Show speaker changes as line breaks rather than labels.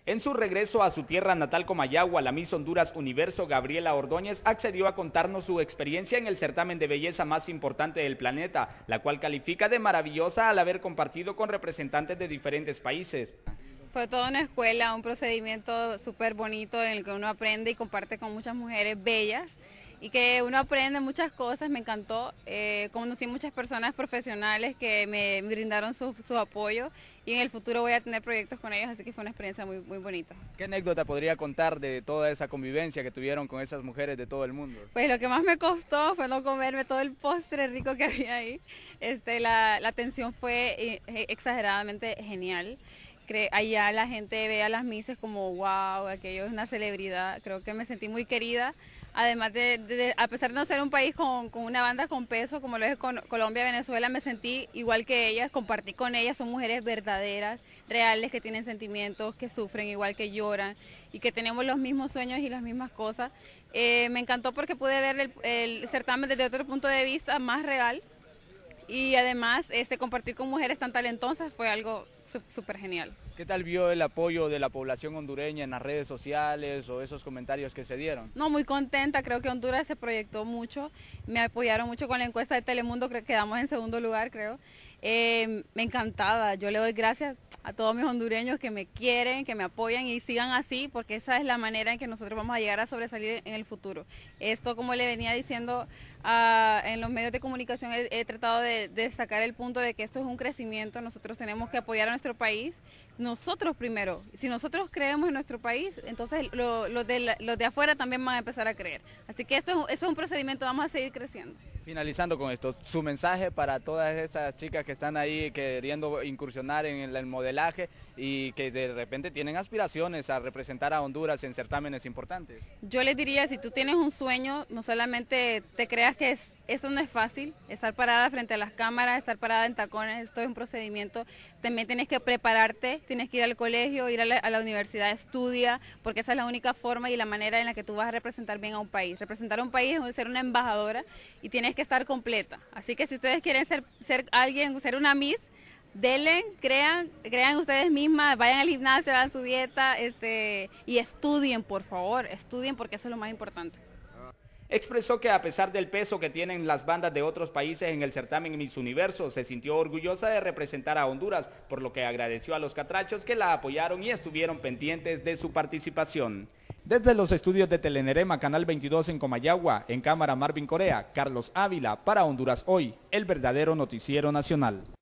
En su regreso a su tierra natal Comayagua, la Miss Honduras Universo Gabriela Ordóñez accedió a contarnos su experiencia en el certamen de belleza más importante del planeta, la cual califica de maravillosa al haber compartido con representantes de diferentes países.
Fue toda una escuela, un procedimiento súper bonito en el que uno aprende y comparte con muchas mujeres bellas y que uno aprende muchas cosas. Me encantó, conocí muchas personas profesionales que me brindaron su apoyo y en el futuro voy a tener proyectos con ellos, así que fue una experiencia muy bonita.
¿Qué anécdota podría contar de toda esa convivencia que tuvieron con esas mujeres de todo el mundo?
Pues lo que más me costó fue no comerme todo el postre rico que había ahí. La atención fue exageradamente genial. Allá la gente ve a las Misses como wow, aquello es una celebridad. Creo que me sentí muy querida. Además a pesar de no ser un país con una banda con peso como lo es Colombia, Venezuela, me sentí igual que ellas, compartí con ellas, son mujeres verdaderas, reales, que tienen sentimientos, que sufren igual, que lloran y que tenemos los mismos sueños y las mismas cosas. Me encantó porque pude ver el certamen desde otro punto de vista más real y además compartir con mujeres tan talentosas fue algo súper genial.
¿Qué tal vio el apoyo de la población hondureña en las redes sociales o esos comentarios que se dieron?
No, muy contenta, creo que Honduras se proyectó mucho, me apoyaron mucho con la encuesta de Telemundo, creo que quedamos en segundo lugar, creo. Me encantada, yo le doy gracias a todos mis hondureños que me quieren, que me apoyan y sigan así, porque esa es la manera en que nosotros vamos a llegar a sobresalir en el futuro. Esto, como le venía diciendo en los medios de comunicación, he tratado de destacar el punto de que esto es un crecimiento, nosotros tenemos que apoyar a nuestro país, nosotros primero. Si nosotros creemos en nuestro país, entonces los de afuera también van a empezar a creer. Así que esto es un procedimiento, vamos a seguir creciendo.
Finalizando con esto, su mensaje para todas estas chicas que están ahí queriendo incursionar en el modelaje y que de repente tienen aspiraciones a representar a Honduras en certámenes importantes.
Yo les diría, si tú tienes un sueño, no solamente te creas que eso no es fácil, estar parada frente a las cámaras, estar parada en tacones, esto es un procedimiento, también tienes que prepararte, tienes que ir al colegio, ir a la universidad, estudia, porque esa es la única forma y la manera en la que tú vas a representar bien a un país. Representar a un país es ser una embajadora y tienes que estar completa. Así que si ustedes quieren ser alguien, ser una Miss, denle, crean ustedes mismas, vayan al gimnasio, hagan su dieta y estudien, por favor, estudien porque eso es lo más importante.
Expresó que a pesar del peso que tienen las bandas de otros países en el certamen Miss Universo, se sintió orgullosa de representar a Honduras, por lo que agradeció a los catrachos que la apoyaron y estuvieron pendientes de su participación. Desde los estudios de Telenerema, Canal 22 en Comayagua, en cámara Marvin Corea, Carlos Ávila, para Honduras Hoy, el verdadero noticiero nacional.